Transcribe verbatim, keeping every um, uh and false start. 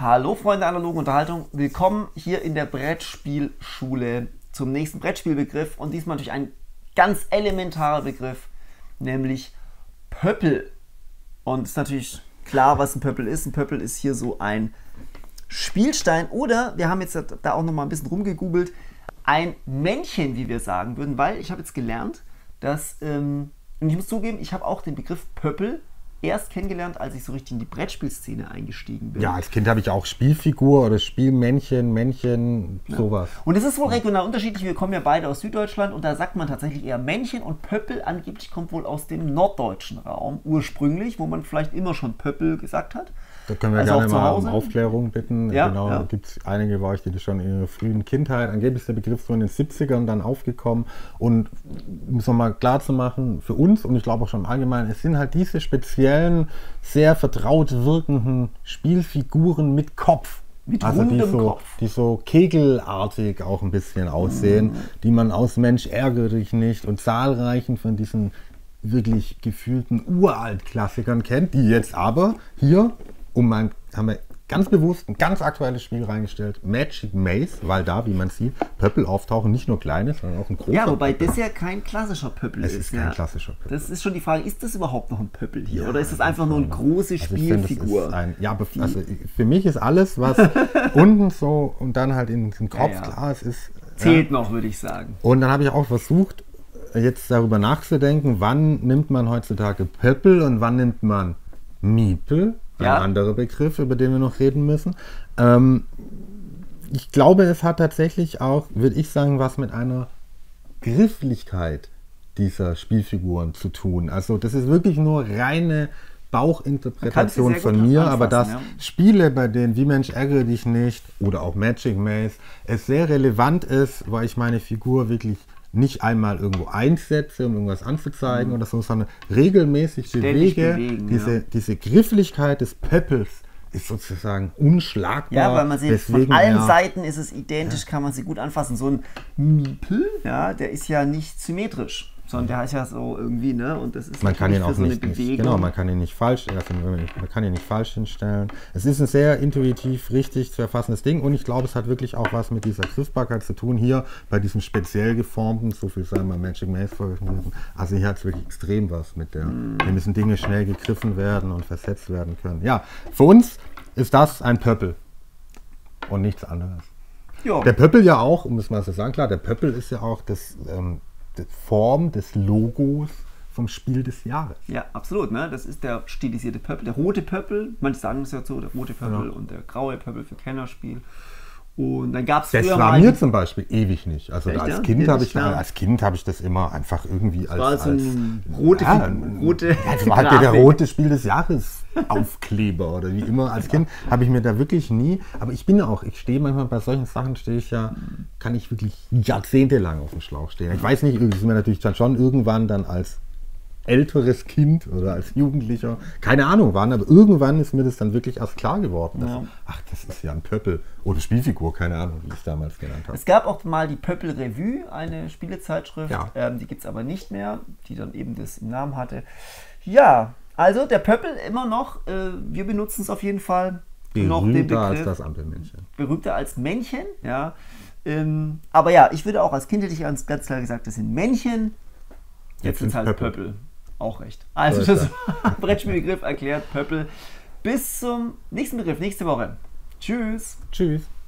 Hallo Freunde der analogen Unterhaltung, willkommen hier in der Brettspielschule zum nächsten Brettspielbegriff und diesmal natürlich ein ganz elementarer Begriff, nämlich Pöppel. Und es ist natürlich klar, was ein Pöppel ist. Ein Pöppel ist hier so ein Spielstein oder, wir haben jetzt da auch noch mal ein bisschen rumgegoogelt, ein Männchen, wie wir sagen würden, weil ich habe jetzt gelernt, dass, ähm, und ich muss zugeben, ich habe auch den Begriff Pöppel erst kennengelernt, als ich so richtig in die Brettspielszene eingestiegen bin. Ja, als Kind habe ich auch Spielfigur oder Spielmännchen, Männchen, ja. sowas. Und es ist wohl regional unterschiedlich. Wir kommen ja beide aus Süddeutschland und da sagt man tatsächlich eher Männchen und Pöppel angeblich kommt wohl aus dem norddeutschen Raum ursprünglich, wo man vielleicht immer schon Pöppel gesagt hat. Da können wir also gerne mal um Aufklärung bitten. Ja, genau, ja. Da gibt es einige bei euch, die das schon in ihrer frühen Kindheit, angeblich ist der Begriff so in den siebzigern dann aufgekommen. Und um es nochmal klar zu machen, für uns und ich glaube auch schon im Allgemeinen, es sind halt diese speziellen, sehr vertraut wirkenden Spielfiguren mit Kopf. Mit also rundem die so, Kopf. die so kegelartig auch ein bisschen aussehen, mm. die man aus Mensch ärgere dich nicht und zahlreichen von diesen wirklich gefühlten Uralt-Klassikern kennt, die jetzt aber hier, um mein, haben wir ganz bewusst ein ganz aktuelles Spiel reingestellt, Magic Maze, weil da, wie man sieht, Pöppel auftauchen, nicht nur kleine, sondern auch ein großer. Ja, wobei Pöppel. das ja kein klassischer Pöppel es ist. ist kein ja. klassischer Pöppel. Das ist schon die Frage, ist das überhaupt noch ein Pöppel hier? Ja, oder ist das einfach nur eine große also Spielfigur? Find, ein, ja, aber also für mich ist alles, was unten so und dann halt in den Kopf, ja, ja. klar, es ist... Zählt ja. noch, würde ich sagen. Und dann habe ich auch versucht, jetzt darüber nachzudenken, wann nimmt man heutzutage Pöppel und wann nimmt man Miepel, ein ja. anderer Begriff, über den wir noch reden müssen. Ähm, ich glaube, es hat tatsächlich auch, würde ich sagen, was mit einer Grifflichkeit dieser Spielfiguren zu tun. Also das ist wirklich nur reine Bauchinterpretation von mir, aber dass ja. Spiele, bei denen Wie Mensch ärgere dich nicht oder auch Magic Maze, es sehr relevant ist, weil ich meine Figur wirklich nicht einmal irgendwo einsetze, um irgendwas anzuzeigen mhm. oder so, sondern regelmäßig Ständig bewege. bewegen, diese, ja. diese Grifflichkeit des Pöppels ist sozusagen unschlagbar. Ja, weil man sieht, Deswegen, von allen ja, Seiten ist es identisch, ja. kann man sie gut anfassen. So ein Miepel, ja, der ist ja nicht symmetrisch, sondern der ist ja so irgendwie, ne, und das ist man kann ihn auch so nicht, nicht, genau, man kann ihn nicht falsch, also man kann ihn nicht falsch hinstellen. Es ist ein sehr intuitiv richtig zu erfassendes Ding und ich glaube, es hat wirklich auch was mit dieser Griffbarkeit zu tun. Hier bei diesem speziell geformten, so viel sagen wir Magic Maze veröffentlichen, also hier hat es wirklich extrem was mit der, mm. hier müssen Dinge schnell gegriffen werden und versetzt werden können. Ja, für uns ist das ein Pöppel und nichts anderes. Jo. Der Pöppel ja auch, um es mal zu sagen, klar, der Pöppel ist ja auch das ähm, die Form des Logos vom Spiel des Jahres. Ja, absolut. Ne? Das ist der stilisierte Pöppel, der rote Pöppel, manche sagen es ja so, der rote Pöppel ja. und der graue Pöppel für Kennerspiel. Und dann gab es früher Das war mal mir zum Beispiel ewig nicht. Also Echt, als, ja? Kind ja, habe ich, als Kind habe ich das immer einfach irgendwie als... War so als ein rote, ja, rote ja, das war halt der rote Spiel des Jahres Aufkleber oder wie immer. Als Kind habe ich mir da wirklich nie... Aber ich bin ja auch, ich stehe manchmal bei solchen Sachen, stehe ich ja, kann ich wirklich jahrzehntelang auf dem Schlauch stehen. Ich weiß nicht, das ist mir natürlich dann schon irgendwann dann als älteres Kind oder als Jugendlicher, keine Ahnung wann, aber irgendwann ist mir das dann wirklich erst klar geworden. Dass, ja. Ach, das ist ja ein Pöppel oder Spielfigur, keine Ahnung, wie ich es damals genannt habe. Es gab auch mal die Pöppel Revue, eine Spielezeitschrift, ja. ähm, die gibt es aber nicht mehr, die dann eben das im Namen hatte. Ja, also der Pöppel immer noch, äh, wir benutzen es auf jeden Fall. Berühmter noch den Begriff, als das Ampelmännchen. Berühmter als Männchen, ja. Ähm, aber ja, ich würde auch als Kind hätte ich ganz klar gesagt, das sind Männchen. Jetzt, Jetzt sind es halt Pöppel. Pöppel. Auch recht. Also das Brettspielbegriff erklärt, Pöppel. Bis zum nächsten Begriff, nächste Woche. Tschüss. Tschüss.